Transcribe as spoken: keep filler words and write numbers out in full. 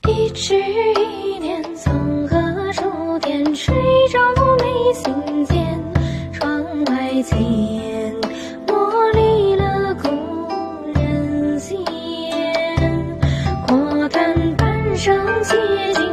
一枝一念从何处点？水中眉心间，窗外炊烟磨砺了故人心。过叹半生凄清。